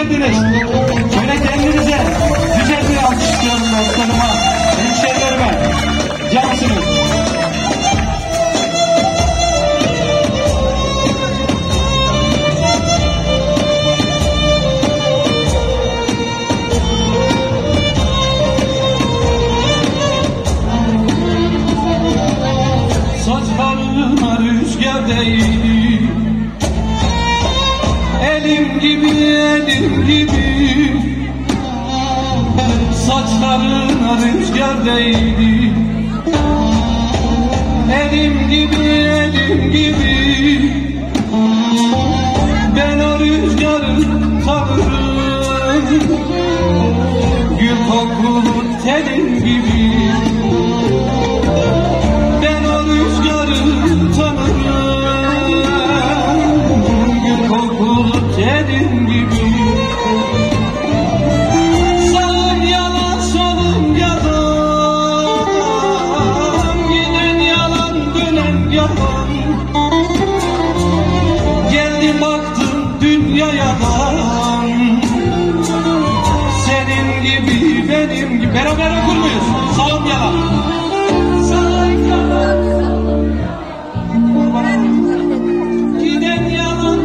geldiniz. Şöyle kendinize güzel bir alkış istiyorum dostlarıma, hemşehrilerime. Cansınız. Saçlarına rüzgar değdi, elim gibi elim gibi. Saçlarına rüzgar değdi, elim gibi elim gibi. Ben o rüzgarı tanırım, gül kokulu tenin gibi. Ben o rüzgarı tanırım, gül kokulu tenin gibi. Sağım yalan, solum yalan, giden yalan, dönen yalan. Geldim baktım dünya yalan, senin gibi benim gibi. Beraber okur muyuz? Sağım yalan. Sağım yalan, giden yalan.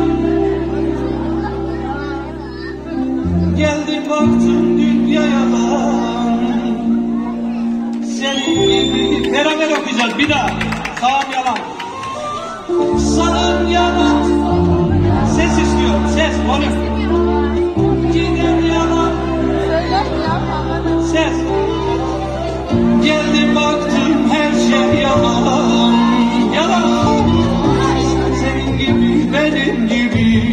Geldim baktım dünya yalan, senin gibi. Beraber okuyacağız bir daha. Sağım yalan. Sağım yalan. Ses istiyorum, ses, konuş. Giden yalan. Ses. Geldim baktım her şey yalan, yalan. Senin gibi, benim gibi.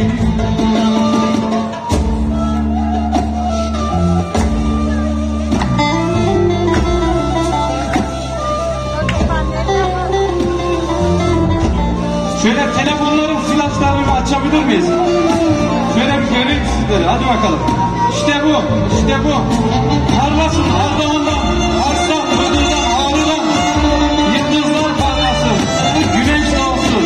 Şöyle telefonların flaşlarını açabilir miyiz? Şöyle bir göreyim sizleri. Hadi bakalım. İşte bu. İşte bu. Parlasın Ardahan'dan, Arslan, Iğdır'dan, Ağrı'dan. Yıldızlar parlasın. Güneş doğsun.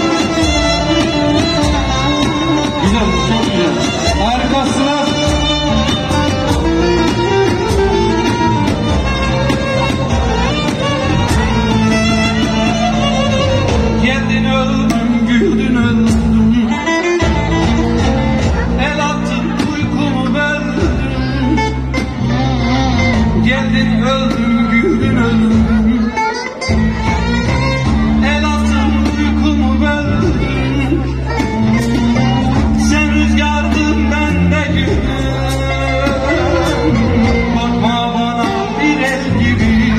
Güzel. Çok güzel. Harikasınız. Geldin öldüm, güldün öldüm. El attın, uykumu böldün. Geldin öldüm, güldün öldüm. El attın, uykumu böldün. Sen rüzgardın, ben de gülüm. Bakma bana bir el gibi.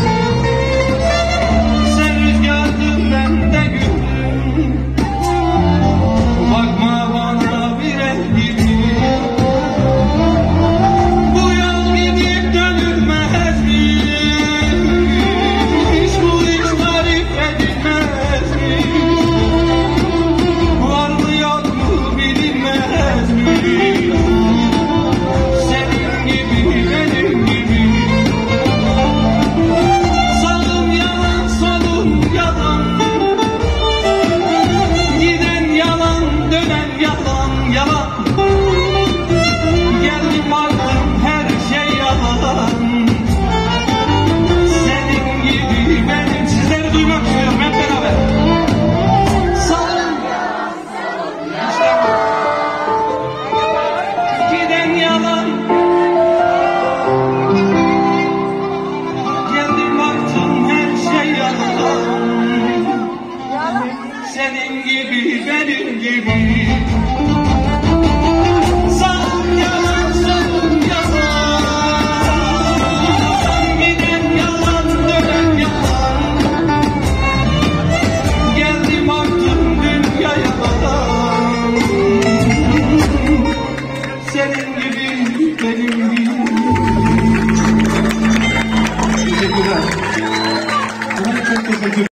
Sen rüzgardın, ben de gülüm. Bakma bana bir el gibi. Bu yol gidip dönülmezmiş, bu iş tarif edilmezmiş. Var mı yok mu bilinmezmiş. Senin gibi, benim gibi. Sağım yalan, solum yalan, giden yalan, dönen yalan, yalan. Geldim baktım her şey yalan, senin gibi benim. Sizleri duymak istiyorum hep beraber. Sağım işte bu. Giden yalan. Geldim baktım her şey yalan, senin gibi benim gibi.